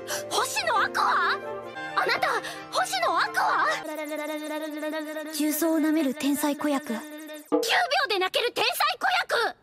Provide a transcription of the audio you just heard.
星野アクア？あなた星野アクア？ 重曹を舐める天才子役。 9秒で泣ける天才子役。